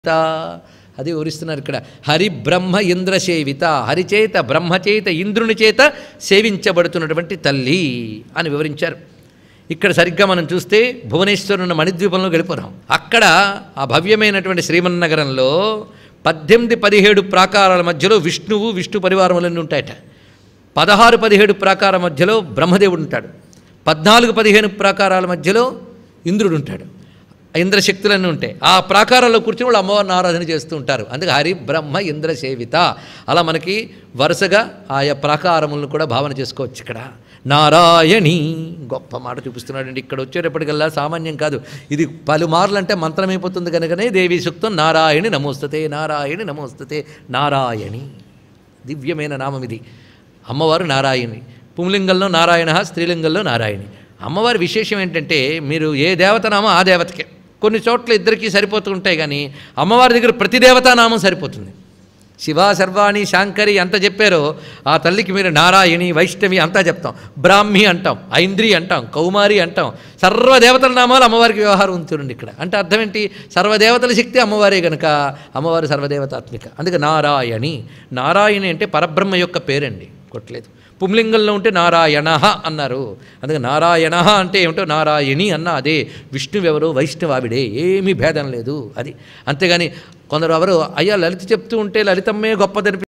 అది వివరిస్తున్నారు ఇక్కడ. హరి బ్రహ్మ ఇంద్ర సేవిత, హరిచేత బ్రహ్మచేత ఇంద్రుని చేత సేవించబడుతున్నటువంటి తల్లి అని వివరించారు. ఇక్కడ సరిగ్గా మనం చూస్తే భువనేశ్వరున్న మణిద్వీపంలో గడిపోరాం. అక్కడ ఆ భవ్యమైనటువంటి శ్రీమన్నగరంలో 18-17 ప్రాకారాల మధ్యలో విష్ణువు విష్ణు పరివారములన్నీ ఉంటాయట. 16-17 ప్రాకారాల మధ్యలో బ్రహ్మదేవుడు ఉంటాడు. 14-15 ప్రాకారాల మధ్యలో ఇంద్రుడు ఉంటాడు. ఇంద్రశక్తులన్నీ ఉంటాయి. ఆ ప్రాకారాల్లో కూర్చొని వాళ్ళు అమ్మవారిని ఆరాధన చేస్తూ ఉంటారు. అందుకే హరి బ్రహ్మ ఇంద్ర సేవిత. అలా మనకి వరుసగా ఆయా ప్రాకారములను కూడా భావన చేసుకోవచ్చు. ఇక్కడ నారాయణి గొప్ప మాట చూపిస్తున్నాడండి. ఇక్కడ వచ్చేటప్పటికల్లా సామాన్యం కాదు. ఇది పలుమార్లు అంటే మంత్రమైపోతుంది కనుకనే దేవి సూక్తం నారాయణి నమోస్తుతే, నారాయణి నమోస్తుతే. నారాయణి దివ్యమైన నామం ఇది. అమ్మవారు నారాయణి. పుంలింగంలో నారాయణ, స్త్రీలింగంలో నారాయణి. అమ్మవారి విశేషం ఏంటంటే మీరు ఏ దేవతనామో ఆ దేవతకే. కొన్ని చోట్ల ఇద్దరికీ సరిపోతుంటాయి, కానీ అమ్మవారి దగ్గర ప్రతి దేవతానామం సరిపోతుంది. శివ సర్వాణి శాంకరి ఎంత చెప్పారో ఆ తల్లికి మీరు నారాయణి వైష్ణవి అంతా చెప్తాం. బ్రాహ్మి అంటాం, ఐంద్రి అంటాం, కౌమారి అంటాం. సర్వదేవతల నామాలు అమ్మవారికి వ్యవహారం ఉంచుండి ఇక్కడ. అంటే అర్థం ఏంటి? సర్వదేవతల శక్తి అమ్మవారే కనుక అమ్మవారు సర్వదేవతాత్మిక. అందుకే నారాయణి. నారాయణి అంటే పరబ్రహ్మ యొక్క పేరండి, కొట్టలేదు. పుంలింగంలో ఉంటే నారాయణ అన్నారు. అందుకే నారాయణ అంటే ఏమిటో నారాయణి అన్న అదే. విష్ణువెవరో వైష్ణవావిడే, ఏమీ భేదం లేదు అది. అంతేగాని కొందరు ఎవరు అయ్యా లలిత చెప్తూ ఉంటే లలితమ్మే గొప్పదని